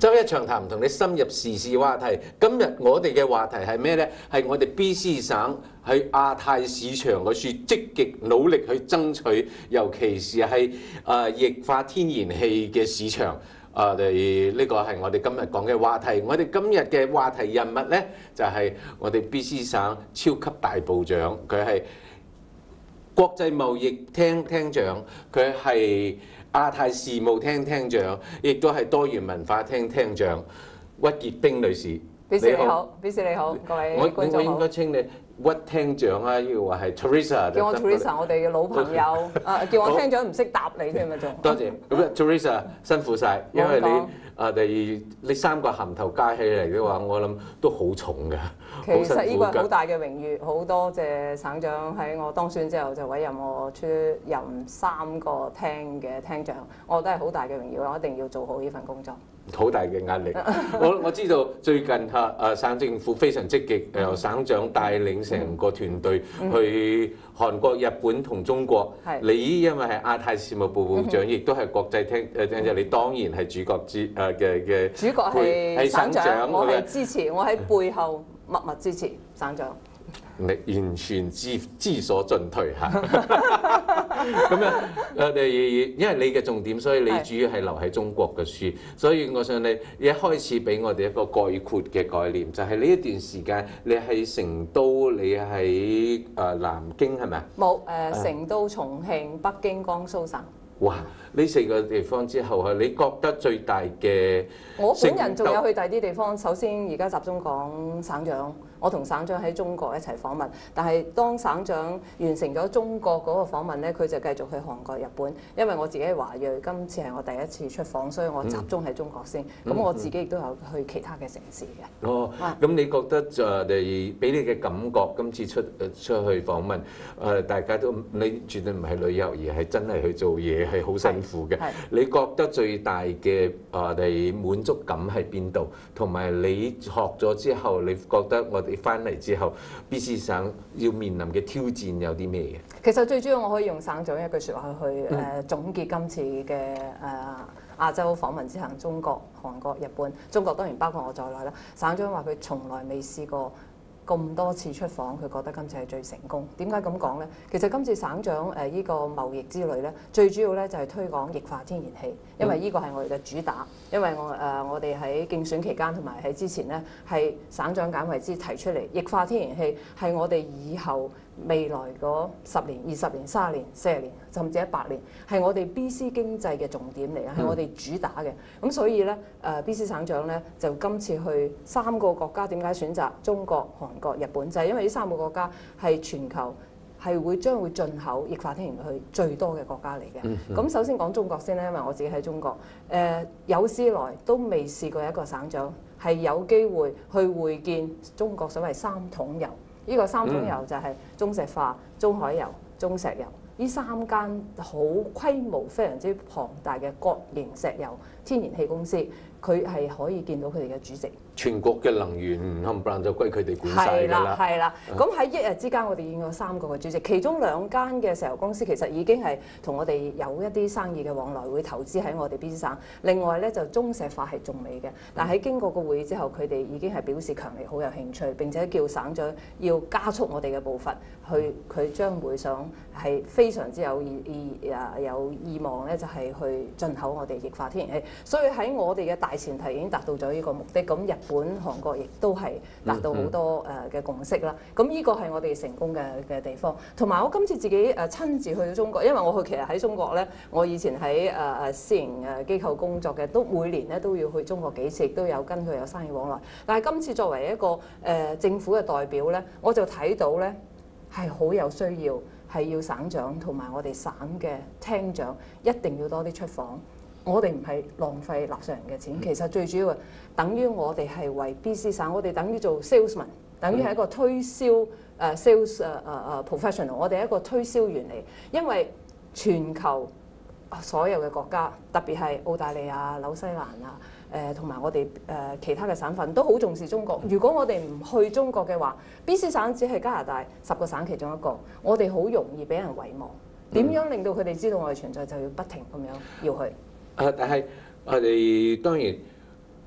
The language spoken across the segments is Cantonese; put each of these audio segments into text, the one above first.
周一長談同你深入時事話題。今日我哋嘅話題係咩呢？係我哋 BC 省喺亞太市場嗰處積極努力去爭取，尤其是係液化天然氣嘅市場。呢個係我哋今日講嘅話題。我哋今日嘅話題人物呢，就係我哋 BC 省超級大部長，佢係國際貿易廳廳長，佢係亞太事務廳廳長，亦都係多元文化廳廳長，屈潔冰女士。 BC 你好，BC 你好，各位觀眾好。 我應該稱你屈廳長啊，要話係 Teresa。 叫我 Teresa， 我哋嘅老朋友。叫我廳長唔識答你添啊，仲。 多謝。咁 Teresa 辛苦晒，因為你三個銜頭加起嚟嘅話，我諗都好重㗎。 其實呢個係好大嘅榮譽，好多謝省長喺我當選之後就委任我出任3個廳嘅廳長，我覺得係好大嘅榮耀，我一定要做好呢份工作。 好大嘅壓力。我知道最近省政府非常積極，由省長帶領成個團隊去韓國、日本同中國。你因為係亞太事務部部長，亦都係國際廳，你當然係主角嘅。主角係省長，我係支持，我喺背後默默支持省長。 你完全知所進退嚇。咁樣因為你嘅重點，所以你主要係留喺中國嘅書，所以我想你一開始俾我哋一個概括嘅概念，就係呢一段時間你喺成都，你喺南京係咪啊？ 冇成都、重慶、北京、江蘇省。 哇！呢4個地方之後，你覺得最大嘅？ 我本人仲有去第啲地方。首先而家集中講省長，我同省長喺中國一齊訪問。但係當省長完成咗中國嗰個訪問呢，佢就繼續去韓國、日本。因為我自己係華裔，今次係我第一次出訪，所以我集中喺中國先。咁我自己亦都有去其他嘅城市嘅。 哦，咁你覺得俾你嘅感覺，今次出去訪問，大家都你絕對唔係旅遊，而係真係去做嘢，係好辛苦嘅。你覺得最大嘅滿足感喺邊度？同埋你學咗之後，你覺得我哋翻嚟之後 ，BC 省要面臨嘅挑戰有啲咩嘅？ 其實最主要我可以用省長一句説話去總結今次嘅亞洲訪問之行，中國、韓國、日本。中國當然包括我在內啦。省長話佢從來未試過咁多次出訪，佢覺得今次係最成功。點解咁講呢？其實今次省長呢個貿易之旅呢，最主要呢就係推廣液化天然氣，因為呢個係我哋嘅主打。因為我哋喺競選期間同埋喺之前呢，係省長簡惠枝提出嚟，液化天然氣係我哋以後未來嗰10年、20年、30年、40年，甚至100年，係我哋 BC 經濟嘅重點嚟嘅，係我哋主打嘅。咁所以呢，BC 省長呢，就今次去3個國家，點解選擇中國、韓國、日本？就係因為呢3個國家係全球係將會進口液化天然氣最多嘅國家嚟嘅。咁首先講中國先咧，因為我自己喺中國，有史來都未試過一個省長係有機會去會見中國所謂3桶油。呢個3桶油就係中石化、中海油、中石油。呢3間好規模非常之龐大嘅國營石油天然氣公司，佢係可以見到佢哋嘅主席。 全國嘅能源冚唪唥就歸佢哋管晒㗎啦。 係啦。咁喺1日之間，我哋見過3個嘅主席，其中2間嘅石油公司其實已經係同我哋有一啲生意嘅往來，會投資喺我哋 BC 省。另外咧就中石化係仲未嘅，但喺經過個會議之後，佢哋已經係表示強烈好有興趣，並且叫省長要加速我哋嘅步伐，佢將會想係非常之有意望咧，就係去進口我哋液化天然氣。所以喺我哋嘅大前提已經達到咗呢個目的。咁日本、韓國亦都係達到好多嘅共識啦。咁呢個係我哋成功嘅地方。同埋我今次自己親自去到中國，因為我其實喺中國咧，我以前喺私營機構工作嘅，都每年咧都要去中國幾次，亦都有跟佢有生意往來。但係今次作為一個政府嘅代表咧，我就睇到咧係好有需要，係要省長同埋我哋省嘅廳長一定要多啲出訪。我哋唔係浪費納稅人嘅錢，其實最主要嘅等於我哋係為 BC 省，我哋等於做 salesman， 等於係一個推銷sales professional， 我哋係一個推銷員嚟。因為全球所有嘅國家，特別係澳大利亞、紐西蘭啊，同埋我哋其他嘅省份都好重視中國。如果我哋唔去中國嘅話，BC 省只係加拿大10個省其中一個，我哋好容易俾人遺忘。點樣令到佢哋知道我哋存在，就要不停咁樣要去。 但係我哋當然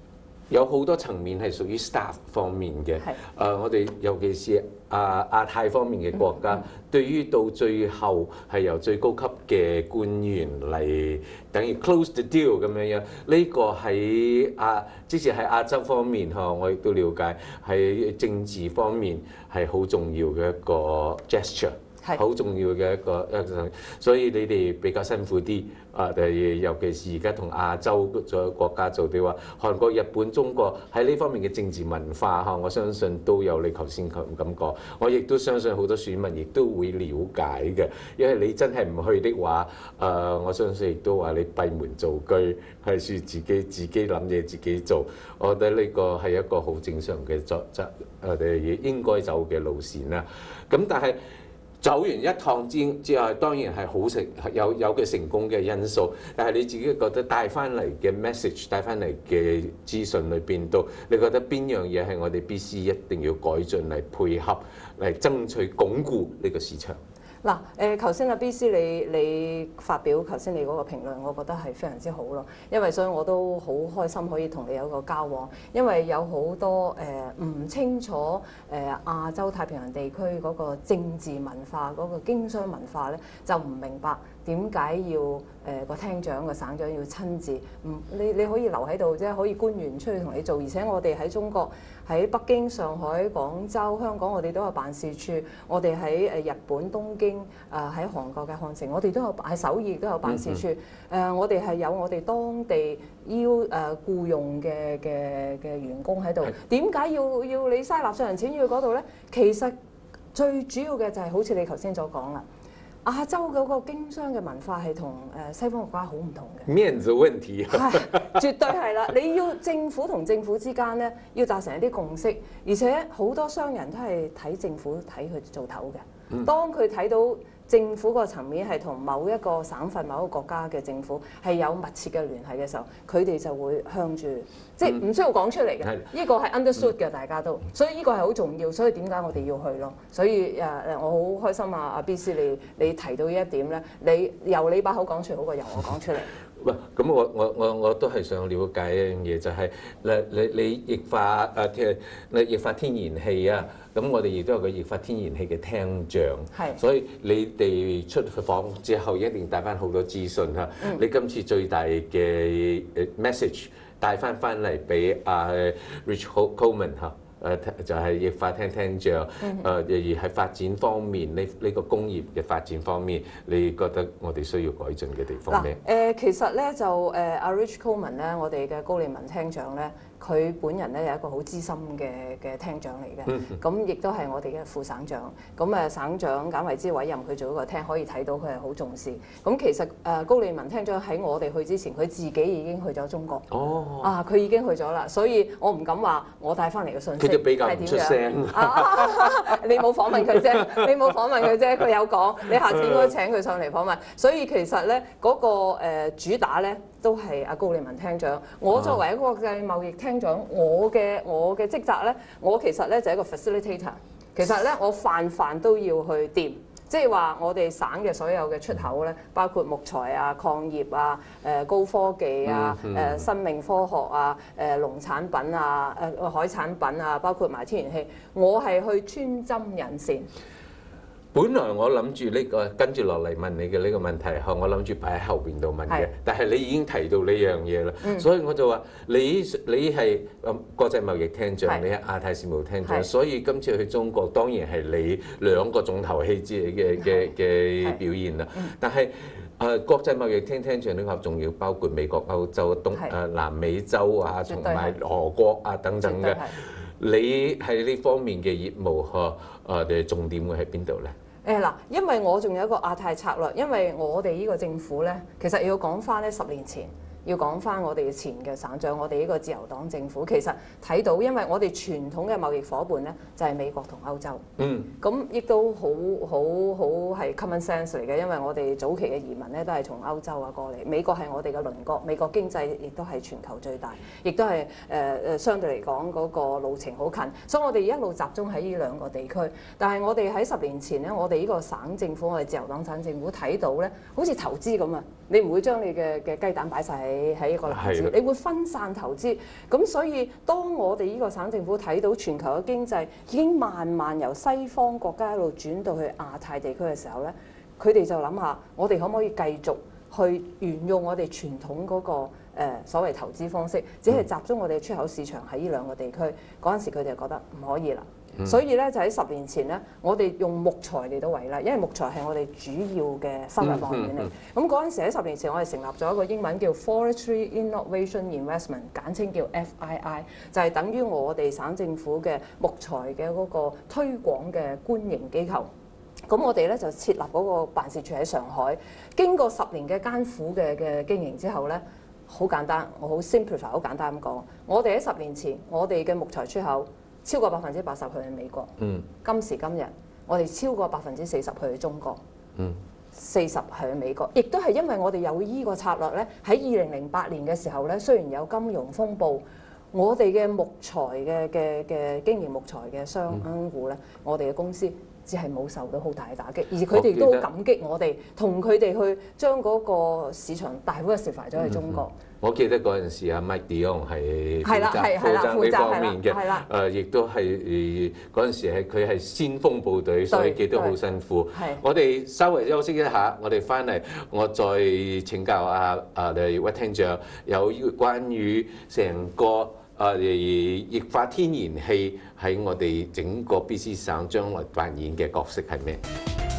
有好多層面係屬於 staff 方面嘅，我哋尤其是亞太方面嘅國家，對於到最後係由最高級嘅官員嚟等於 close the deal 咁樣樣，呢個喺即使喺亞洲方面我亦都了解喺政治方面係好重要嘅一個 gesture。好重要嘅一個，所以你哋比較辛苦啲尤其是而家同亞洲國家做嘅話，韓國、日本、中國喺呢方面嘅政治文化我相信都有你頭先咁講。我亦都相信好多選民亦都會了解嘅，因為你真係唔去的話，我相信亦都話你閉門造車，係説自己諗嘢自己做。我覺得呢個係一個好正常嘅我哋應該走嘅路線啦。咁但係走完一趟之後，當然係好有嘅成功嘅因素，但係你自己覺得帶翻嚟嘅 message、帶翻嚟嘅資訊裏邊度，你覺得邊樣嘢係我哋 BC 一定要改進嚟配合嚟爭取鞏固呢個市場？ 嗱，頭先BC 你發表頭先你嗰個評論，我覺得係非常之好咯。因為所以我都好開心可以同你有個交往，因為有好多唔清楚亞洲太平洋地區嗰個政治文化、嗰個經商文化咧，就唔明白點解要個廳長個省長要親自你可以留喺度啫，可以官員出去同你做，而且我哋喺中國喺北京、上海、廣州、香港，我哋都有辦事處，我哋喺日本東京。喺韓國嘅漢城，我哋都有喺首爾亦都有辦事處。我哋係有我哋當地僱用嘅員工喺度。點解要你嘥納稅人錢要去嗰度咧？其實最主要嘅就係好似你頭先所講啦，亞洲嗰個經商嘅文化係同西方國家好唔同嘅。 面子問題係絕對係啦！你要政府同政府之間咧，要達成一啲共識，而且好多商人都係睇政府睇佢做頭嘅。當佢睇到政府個層面係同某一個省份、某一個國家嘅政府係有密切嘅聯繫嘅時候，佢哋就會向住即係唔需要講出嚟嘅，呢個係 understood 嘅，大家都，所以呢個係好重要。所以點解我哋要去咯？所以我好開心阿 BC 你提到呢一點咧，你由你把口講出好過由我講出嚟。 喂，咁我都係想了解一樣嘢，就係你液化液化天然氣啊，咁我哋亦都有個液化天然氣嘅廳長，所以你哋出訪之後一定帶翻好多資訊嚇。你今次最大嘅message 帶翻嚟俾Rich Coleman 嚇。就係液化廳長，而喺發展方面，呢個工業嘅發展方面，你覺得我哋需要改進嘅地方咩？ 其實咧就阿 Rich Coleman 咧，我哋嘅高利文廳長咧，佢本人咧有一個好資深嘅廳長嚟嘅，咁亦都係我哋嘅副省長。咁省長簡維之委任佢做一個廳，可以睇到佢係好重視。咁其實高利文廳長喺我哋去之前，佢自己已經去咗中國。佢已經去咗啦，所以我唔敢話我帶翻嚟嘅信息。 比較唔出聲。 你冇訪問佢啫，佢有講。你下次應該請佢上嚟訪問。所以其實咧，嗰個主打咧都係阿高利文廳長。我作為一個國際貿易廳長，我嘅職責咧，我其實咧就係一個 facilitator。其實咧，我飯都要去掂。即係話我哋省嘅所有嘅出口咧，包括木材啊、礦業啊、高科技啊、生命科學啊、農產品啊、海產品啊，包括埋天然氣，我係去穿針引線。 本來我諗住呢個跟住落嚟問你嘅呢個問題，我諗住擺喺後邊度問嘅，但係你已經提到呢樣嘢啦，所以我就話你係國際貿易廳長，你係亞太事務廳長，所以今次去中國當然係你2個重頭戲之嘅表現啦。但係國際貿易廳長呢個仲要包括美國、歐洲、南美洲啊，同埋俄國啊等等嘅。你喺呢方面嘅業務重點會喺邊度咧？ 因為我仲有一個亞太策略，因為我哋呢個政府咧，其實要講翻咧10年前。要講翻我哋前嘅省長，我哋呢個自由黨政府其實睇到，因為我哋傳統嘅貿易夥伴咧就係美國同歐洲，咁亦都好係 common sense 嚟嘅，因為我哋早期嘅移民咧都係從歐洲過嚟，美國係我哋嘅鄰國，美國經濟亦都係全球最大，亦都係相對嚟講嗰個路程好近，所以我哋一路集中喺呢2個地區。但係我哋喺10年前咧，我哋呢個省政府，我哋自由黨省政府睇到咧，好似投資咁啊，你唔會將你嘅雞蛋擺晒喺一個籃子，你會分散投資。咁所以當我哋呢個省政府睇到全球嘅經濟已經慢慢由西方國家一路轉到去亞太地區嘅時候咧，佢哋就諗下，我哋可唔可以繼續去沿用我哋傳統嗰個所謂投資方式，只係集中我哋出口市場喺呢兩個地區。嗰陣時佢哋就覺得唔可以啦。所以咧就喺10年前咧，我哋用木材嚟到為例，因為木材係我哋主要嘅生物來源嚟。咁嗰陣時喺10年前，我哋成立咗一個英文叫 Forestry Innovation Investment， 簡稱叫 FII， 就係等於我哋省政府嘅木材嘅嗰個推廣嘅官營機構。咁我哋咧就設立嗰個辦事處喺上海。經過10年嘅艱苦嘅經營之後咧，好簡單，我好 simplify， 好簡單咁講，我哋喺10年前，我哋嘅木材出口超過80%去美國。今時今日，我哋超過40%去中國。40去美國，亦都係因為我哋有依個策略咧。喺2008年嘅時候咧，雖然有金融風暴，我哋嘅木材嘅經營木材嘅商戶咧，我哋嘅公司只係冇受到好大嘅打擊，而佢哋都好感激我哋，同佢哋去將嗰個市場大幅嘅釋放咗去中國。 我記得嗰陣時阿 Mike De Jong 係負責呢方面嘅，亦都係嗰陣時佢係先鋒部隊，所以記得好辛苦。我哋稍微休息一下，我哋翻嚟我再請教你屈廳長有關於成個液化天然氣喺我哋整個 BC 省將來扮演嘅角色係咩？